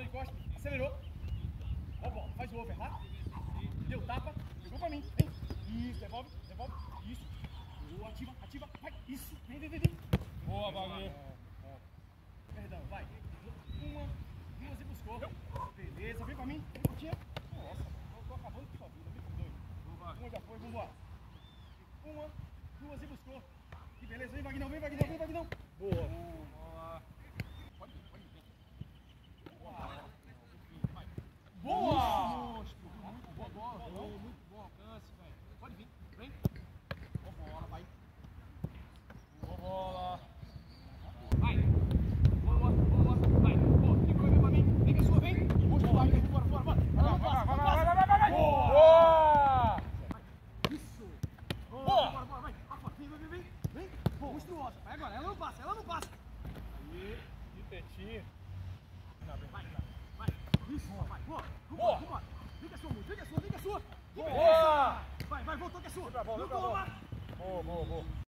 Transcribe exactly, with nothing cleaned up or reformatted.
encosta, acelerou. Ó, bola, faz o over, tá? Deu tapa, jogou pra mim, vem. Isso, devolve, devolve, isso. Boa, ativa, ativa, vai, isso, vem, vem, vem, vem. Boa, Wagner. Perdão, vai. Uma, duas e buscou. Beleza, vem pra mim, vem curtinha. Nossa, eu tô acabando com sua vida, vem com dois. Uma já foi, vambora. Uma, duas e buscou. Que beleza, vem Vagnão, vem Vagnão, vem Vagnão. Boa. Boa. Pode vir, pode vir. Boa! Monstro. Muito boa bola. Muito bom alcance, velho. Pode vir, vem. Boa bola, vai. Boa bola. Vai. Boa, boa, vai. Boa, tem que correr pra mim. Vem que é sua, vem. Monstro, vai, vem, bora, bora, bora. Vai, vai, vai, vai, vai, vai, vai. Boa. Boa! Isso. Boa. Boa. Bora, bora, vai. Vem, vem, vem, vem. Vem. Boa, monstruosa. Vai agora, ela não passa, ela não passa. Aí, de tetinho. Vai, vai. Isso, vai. Boa. Boa. Vambora, vambora. Vem que é sua, monstro, vem que é sua, vem que é sua. Boa! Vai, vai, voltou que é sua. Vem pra bola, Não vem pra bola. toma. Boa, boa, boa.